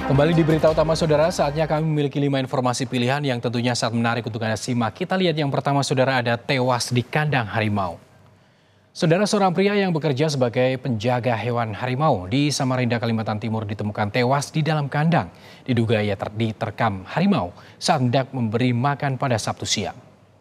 Kembali di berita utama saudara, saatnya kami memiliki 5 informasi pilihan yang tentunya sangat menarik untuk Anda simak. Kita lihat yang pertama saudara, ada tewas di kandang harimau. Saudara, seorang pria yang bekerja sebagai penjaga hewan harimau di Samarinda, Kalimantan Timur ditemukan tewas di dalam kandang. Diduga ia diterkam harimau saat hendak memberi makan pada Sabtu siang.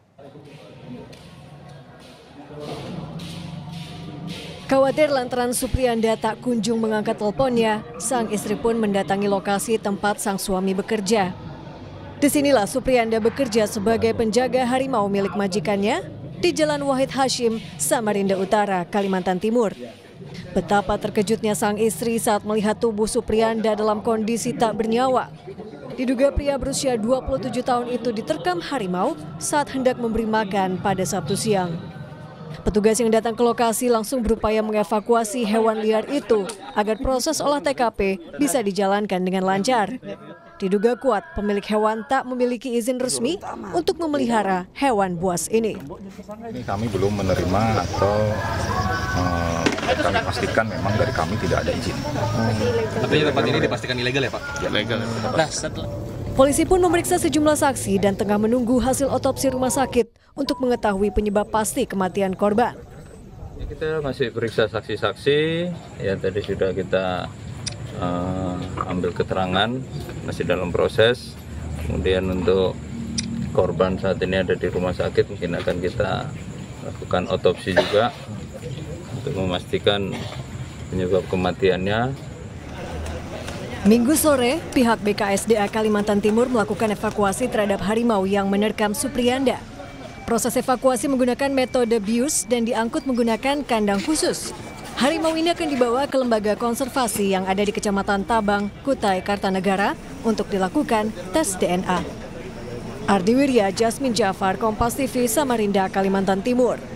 Khawatir lantaran Suprianda tak kunjung mengangkat teleponnya, sang istri pun mendatangi lokasi tempat sang suami bekerja. Disinilah Suprianda bekerja sebagai penjaga harimau milik majikannya di Jalan Wahid Hashim, Samarinda Utara, Kalimantan Timur. Betapa terkejutnya sang istri saat melihat tubuh Suprianda dalam kondisi tak bernyawa. Diduga pria berusia 27 tahun itu diterkam harimau saat hendak memberi makan pada Sabtu siang. Petugas yang datang ke lokasi langsung berupaya mengevakuasi hewan liar itu agar proses olah TKP bisa dijalankan dengan lancar. Diduga kuat pemilik hewan tak memiliki izin resmi untuk memelihara hewan buas ini. Kami belum menerima atau kami pastikan memang dari kami tidak ada izin. Tapi tempat ini dipastikan ilegal ya Pak? Ya, legal. Nah, setelah... Polisi pun memeriksa sejumlah saksi dan tengah menunggu hasil otopsi rumah sakit untuk mengetahui penyebab pasti kematian korban. Kita masih periksa saksi-saksi, ya tadi sudah kita ambil keterangan, masih dalam proses. Kemudian untuk korban saat ini ada di rumah sakit, mungkin akan kita lakukan otopsi juga untuk memastikan penyebab kematiannya. Minggu sore, pihak BKSDA Kalimantan Timur melakukan evakuasi terhadap harimau yang menerkam Suprianda. Proses evakuasi menggunakan metode bius dan diangkut menggunakan kandang khusus. Harimau ini akan dibawa ke lembaga konservasi yang ada di Kecamatan Tabang, Kutai Kartanegara untuk dilakukan tes DNA. Ardi Wirya, Jasmine Jafar, Kompas TV, Samarinda, Kalimantan Timur.